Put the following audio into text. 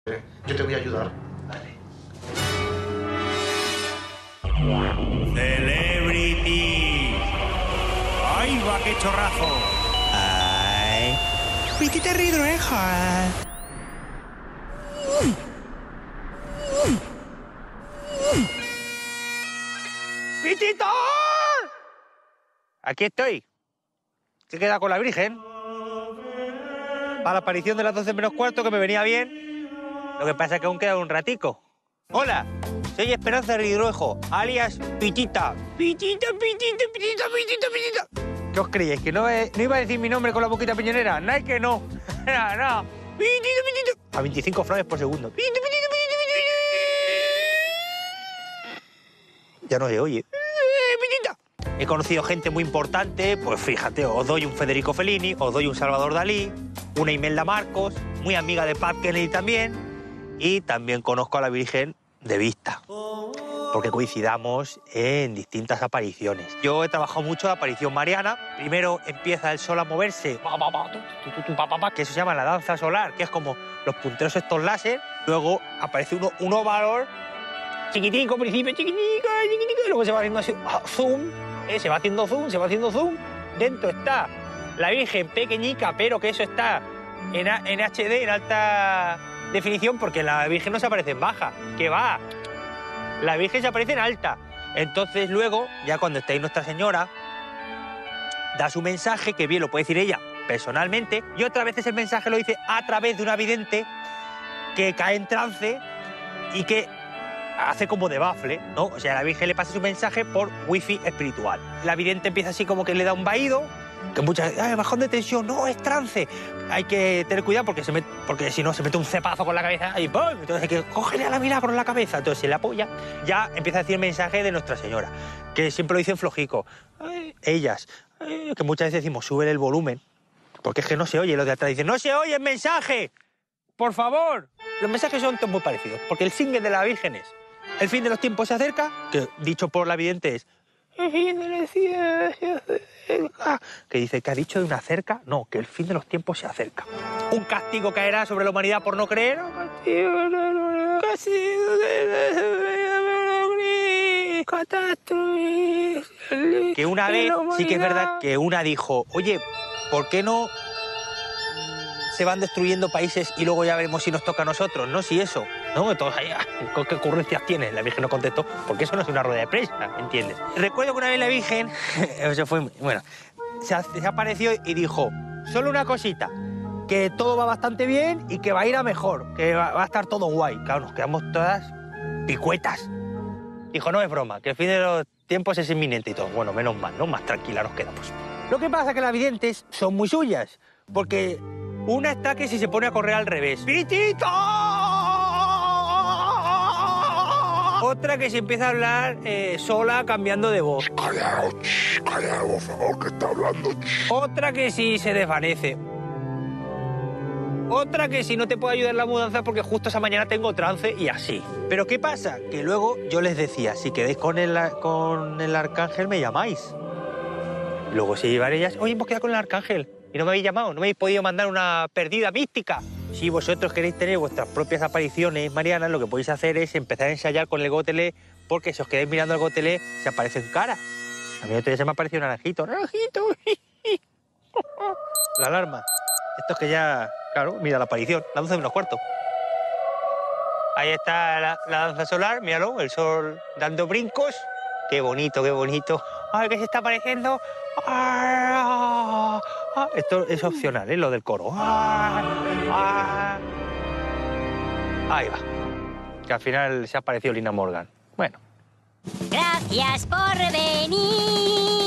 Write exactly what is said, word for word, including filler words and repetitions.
Yo te voy a ayudar. Vale. Celebrity. ¡Ay, va, qué chorrazo! ¡Ay! ¡Pitita ridrueja! ¡Pitita! Aquí estoy. ¿Qué queda con la Virgen? Para la aparición de las doce menos cuarto, que me venía bien. Lo que pasa es que aún queda un ratico. Hola, soy Esperanza Ridruejo, alias Pitita. Pitita, pitita, pitita, pitita, pitita. ¿Qué os creéis? ¿Que no, he, no iba a decir mi nombre con la boquita piñonera? No, es que no. No, no. Pitita, pitita. A veinticinco frames por segundo. Pitita, pitita, pitita, pitita. Ya no se oye. Pitita. He conocido gente muy importante, pues fíjate, os doy un Federico Fellini, os doy un Salvador Dalí, una Imelda Marcos, muy amiga de Pat Kennedy también. Y también conozco a la Virgen de vista, porque coincidamos en distintas apariciones. Yo he trabajado mucho la aparición mariana. Primero empieza el sol a moverse, que eso se llama la danza solar, que es como los punteros estos láser. Luego aparece uno, un óvalo chiquitico, principio chiquitico, chiquitico, y luego se va haciendo así, zoom, ¿eh? se va haciendo zoom, se va haciendo zoom. Dentro está la Virgen pequeñica, pero que eso está en, en H D, en alta definición, porque la Virgen no se aparece en baja, que va, la Virgen se aparece en alta. Entonces luego, ya cuando está ahí Nuestra Señora, da su mensaje, que bien lo puede decir ella personalmente, y otras veces el mensaje lo dice a través de una vidente que cae en trance y que hace como de bafle, ¿no? O sea, la Virgen le pasa su mensaje por wifi espiritual. La vidente empieza así como que le da un vaído, que muchas veces, bajón de tensión, no, es trance. Hay que tener cuidado porque, se met, porque si no se mete un cepazo con la cabeza y ¡pum! Entonces hay que cogerle a la milagro en la cabeza. Entonces se le apoya, ya empieza a decir el mensaje de Nuestra Señora, que siempre lo dicen flojico. Ay, ellas, ay, que muchas veces decimos, sube el volumen, porque es que no se oye. Los de atrás dicen, ¡no se oye el mensaje! ¡Por favor! Los mensajes son todos muy parecidos, porque el single de la Virgen es, el fin de los tiempos se acerca, que dicho por la vidente es, el fin de los tiempos se acerca. Que dice que ha dicho de una cerca, no, que el fin de los tiempos se acerca. Un castigo caerá sobre la humanidad por no creer. Que una vez, sí que es verdad que una dijo, oye, ¿por qué no se van destruyendo países y luego ya veremos si nos toca a nosotros? No, si eso. No, todos ahí, ¿qué ocurrencias tienen? La Virgen no contestó, porque eso no es una rueda de prensa, ¿entiendes? Recuerdo que una vez la Virgen, eso fue, bueno, se, se apareció y dijo, solo una cosita, que todo va bastante bien y que va a ir a mejor, que va, va a estar todo guay. Claro, nos quedamos todas picuetas. Dijo, no es broma, que el fin de los tiempos es inminente y todo. Bueno, menos mal, ¿no? Más tranquila nos quedamos. Lo que pasa es que las videntes son muy suyas, porque una está que si se pone a correr al revés. ¡Pitita! Otra que se empieza a hablar eh, sola, cambiando de voz. Callaos, callaos, por favor, que está hablando. Otra que si se desvanece. Otra que si no te puede ayudar en la mudanza porque justo esa mañana tengo trance y así. Pero ¿qué pasa? Que luego yo les decía, si quedáis con el, con el arcángel me llamáis. Luego se llevan ellas, oye, hemos quedado con el arcángel y no me habéis llamado, no me habéis podido mandar una perdida mística. Si vosotros queréis tener vuestras propias apariciones marianas, lo que podéis hacer es empezar a ensayar con el gotelé, porque si os quedáis mirando el gotelé, se aparecen caras. A mí otro día se me ha aparecido un naranjito. ¡Naranjito! La alarma. Esto es que ya, claro, mira la aparición, la doce menos cuarto. Ahí está la, la danza solar, míralo, el sol dando brincos. Qué bonito, qué bonito. ¡Ay, que se está apareciendo! ¡Ah! Ah, esto es opcional, ¿eh? Lo del coro. ¡Ah! ¡Ah! Ahí va. Que al final se ha aparecido Lina Morgan. Bueno. Gracias por venir.